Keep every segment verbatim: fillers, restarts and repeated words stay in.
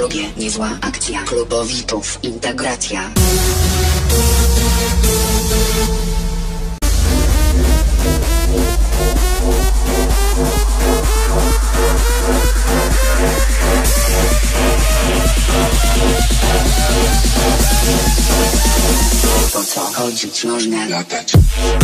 klubie niezła akcja klubowitów, integracja. Po co chodzić można latać?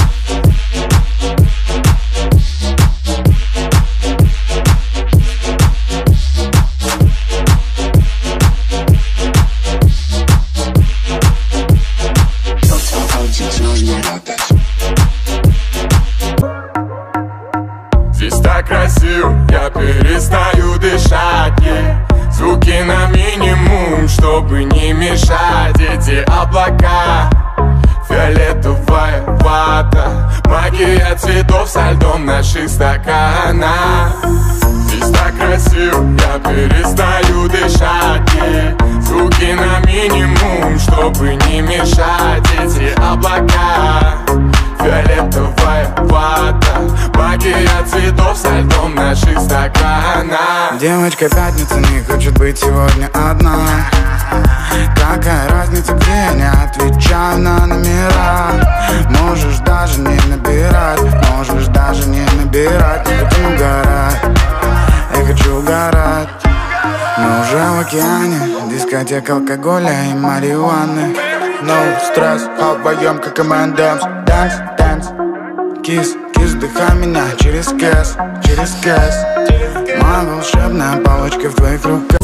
Здесь так красиво, я перестаю дышать, yeah. Звуки на минимум, чтобы не мешать. Эти облака, фиолетовая вата, магия цветов со льдом наших стаканах. Здесь так красиво, я перестаю дышать, yeah. Звуки на минимум, чтобы не мешать. Эти облака, фиолетовая вата, магия цветов со льдом наших стаканах. Девочка пятница не хочет быть сегодня одна. Какая разница, где я не отвечаю на номера? Можешь даже не набирать, можешь даже не набирать. Не хотим угорать, я хочу угорать. Мы уже в океане, дискотека алкоголя и марихуаны. No стресс, а вдвоем как эм энд эмс. Dance, dance, kiss, kiss, вдыхай меня через кэс, через кэс. Моя волшебная палочка в твоих руках.